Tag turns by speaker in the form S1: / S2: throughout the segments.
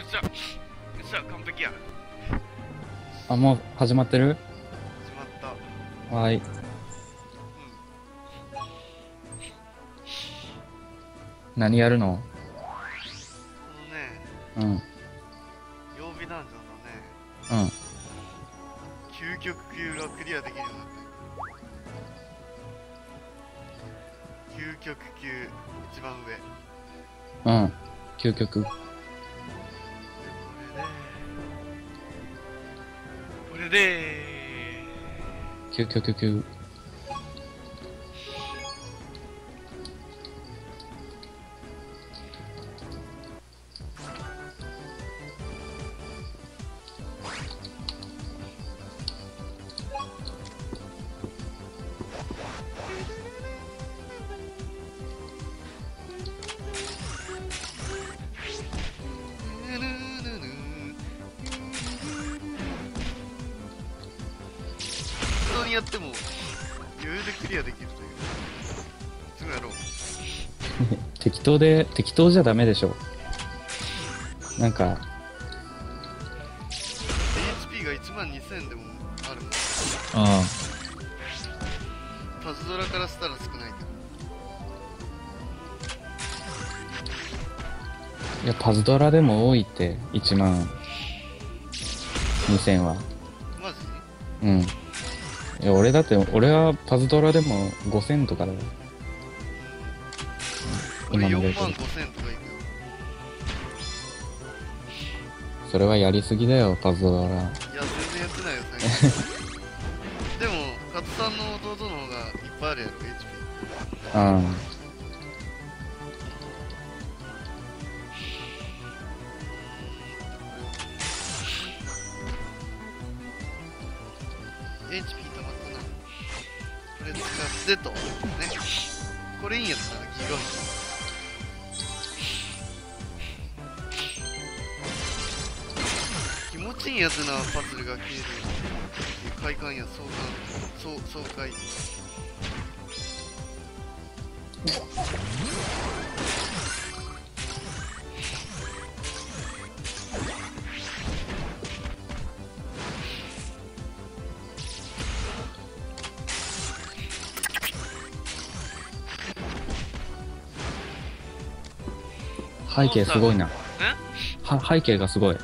S1: しゃよっしゃ完璧や。
S2: あ、もう始まってる？
S1: 始まった。
S2: はい。何やるの？
S1: このね、
S2: うん。
S1: 曜日ダンジョンのね、
S2: うん。
S1: 究極級がクリアできるようになってる。究極級、一番上。
S2: うん。究極。
S1: これで
S2: 究極級。
S1: 普通にやっても余裕でクリアできるという。すぐやろう。
S2: 適当じゃダメでしょ。なんか、
S1: HP が12000でもあるもん。
S2: あ
S1: パズドラからしたら少ないけど。
S2: いや、パズドラでも多いって、1万2000は。
S1: マジ？
S2: うん。いや、俺はパズドラでも5000とかだよ。
S1: 俺4
S2: 今のレベル
S1: 万5000とかいくよ。
S2: それはやりすぎだよ、パズドラ。
S1: いや、全然やってないよ、最近。でも、カツさんの弟の方がいっぱいあるやろ、HP。
S2: うん。
S1: HP 溜まったな。これ使ってと。ね。これいいんやったらギガン。気持ちいいやつな、パズルが消える。快感や、爽快。
S2: 背景すごいな。背景がすごい。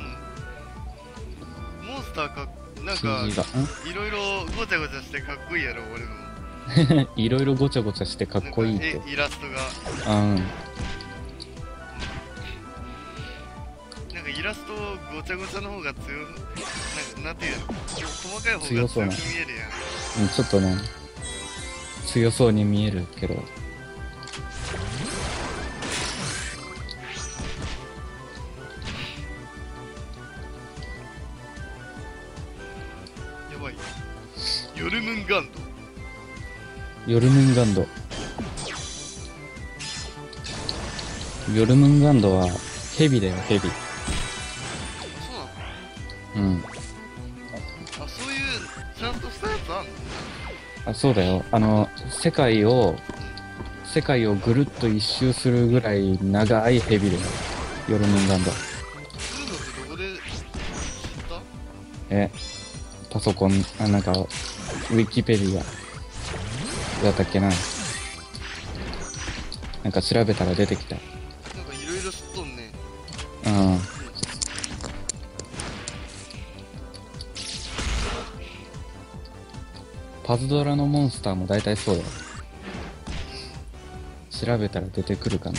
S1: モンスターか、なんか、
S2: CG が。
S1: いろいろごちゃごちゃしてかっこいいやろ、俺の。
S2: いろいろごちゃごちゃしてかっこいいって。
S1: なんかイラストが。
S2: うん。
S1: なんかイラストごちゃごちゃの方が強い。なんていうの、細かい方が
S2: 強そうな
S1: 強く見えるやん。
S2: うん、ちょっとね、強そうに見えるけど。
S1: やばい。ヨルムンガンド。
S2: ヨルムンガンド。ヨルムンガンドはヘビだよ、ヘビ。
S1: そうなの？
S2: うん。
S1: あ、そういうちゃんとしたやつあんの？
S2: あ、そうだよ。世界をぐるっと一周するぐらい長いヘビだよ。ヨルムンガンド。
S1: そういうのってどこで知った？
S2: パソコン、なんか、ウィキペディアだったっけな。なんか調べたら出てきた。
S1: なんかいろいろ知っとんね。
S2: うん。パズドラのモンスターも大体そうだよ。調べたら出てくるかな。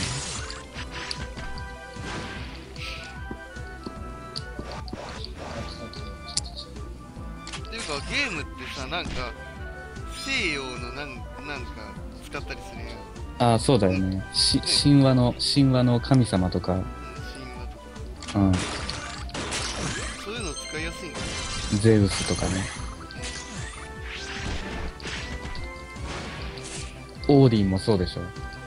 S1: っていうかゲームってさ、なんか西洋のなんか使ったりするやん。
S2: ああ、そうだよね。神話の神様とか、
S1: 神話とか。
S2: うん。
S1: そういうの使いやすいんかな。
S2: ゼウスとかね。オーディンもそうでしょ。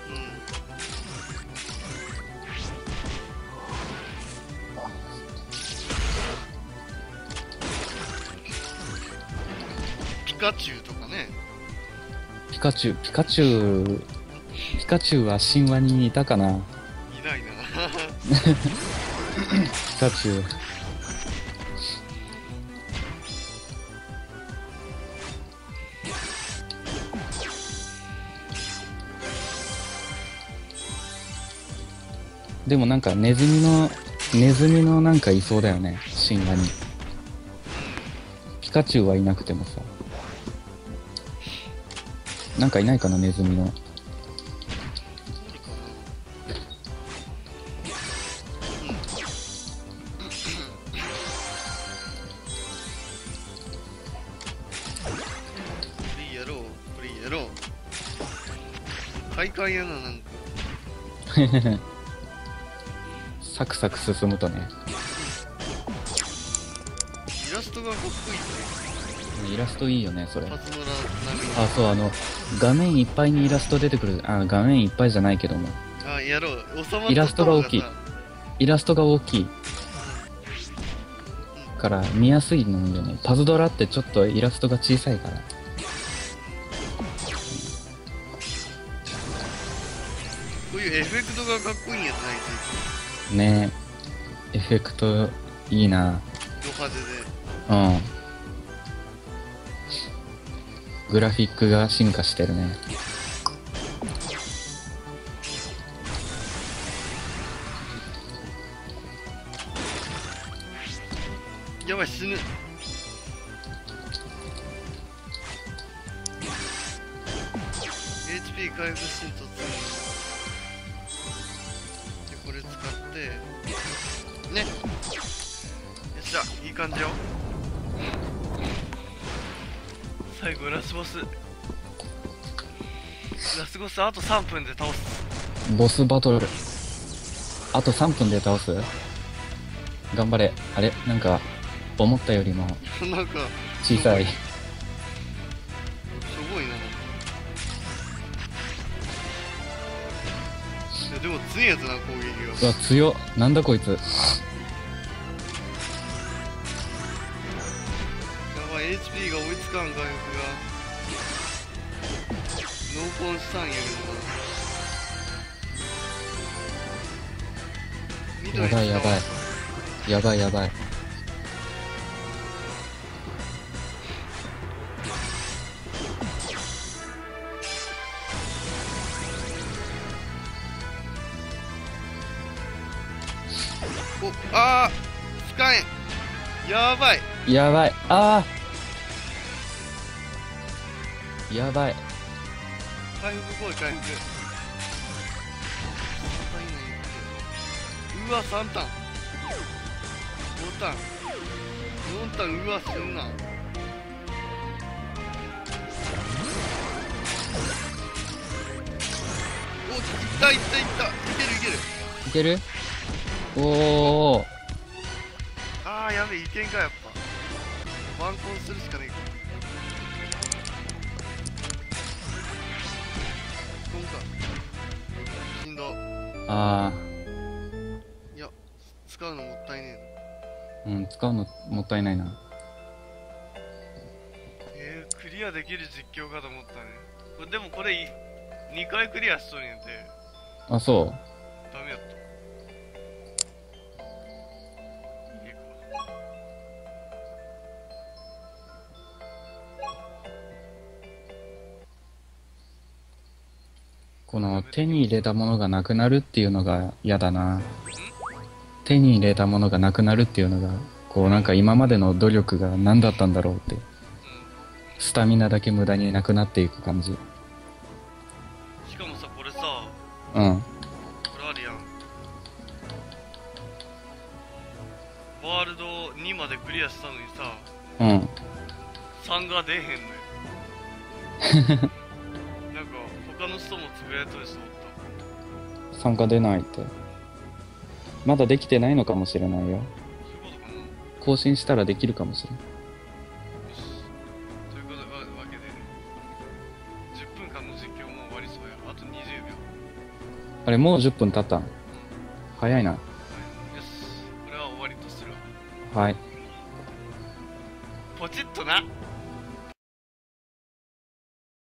S2: ピカチュウとかね。 ピカチュウは神話にいたかな。
S1: いないな。
S2: ピカチュウ。でもなんかネズミのなんかいそうだよね、神話に。ピカチュウはいなくてもさ。なんかいないかな、ネズミの。
S1: これやろう、これやろう。快感やな、なんか。
S2: サクサク進むとね。
S1: イラストがかっこいいね。
S2: イラストいいよね、それ。
S1: パズドラ並みに。
S2: あ、そう、画面いっぱいにイラスト出てくる。あ、画面いっぱいじゃないけども。
S1: あ、やろう。収まった
S2: イラストが大きい
S1: 方さ。
S2: イラストが大きい。から見やすいのよね。パズドラってちょっとイラストが小さいから。
S1: こういうエフェクトがかっこいいんやつないと。
S2: ねえ。エフェクトいいな。
S1: ド派手で。
S2: うん。グラフィックが進化してるね。
S1: やばい、死ぬ。HP 回復しんとで、これ使ってね。よっしゃ、いい感じよ。最後ラスボスあと3分で倒す。
S2: ボスバトル。あと3分で倒す？頑張れ。あれなんか、思ったよりも
S1: なんか
S2: 小さい。
S1: しょぼいな。いやでも強いやつな、攻撃
S2: うわ、強っ。なんだこいつ。
S1: が。やばい、 HP が追いつかん、回復がノーコンしたんやけどな。
S2: やばいやばい。やばいやばい。
S1: お、あー使えん。やばい。
S2: やばい。あーやばい。
S1: 回復来い、回復。うわ、3ターン、5ターン、4ターン。うわ、すんな。お、いったいったいった。いけるいける。
S2: いける？おー。
S1: あー、やべえ、いけんか、やっぱ。ワンコンするしかねえか。コンか。しんど。
S2: あ
S1: いや、使うのもったいね
S2: ー。うん、使うのもったいないな。
S1: え。クリアできる実況かと思ったね。でもこれ2回クリアしとるんやんて。
S2: あ、そう。
S1: ダメやった。いいか。
S2: この手に入れたものがなくなるっていうのが嫌だな。手に入れたものがなくなるっていうのが、こうなんか今までの努力が何だったんだろうって。スタミナだけ無駄になくなっていく感じ。
S1: しかもさ、これさ、
S2: うん。
S1: これあるやん。ワールド2までクリアしたのにさ、
S2: うん。
S1: 3が出へんのよ。なんか他の人もつぶやいとる人おった。
S2: 参加出ないって。まだできてないのかもしれないよ。
S1: そういうことかな。よ
S2: 更新したらできるかもしれない。
S1: し。ということわけで、10分間の実況もう終わりそうや。あと20秒。
S2: あれ、もう10分経ったん？早いな。
S1: はい、よし。これは終わりとするわ。
S2: はい。
S1: ポチッとな。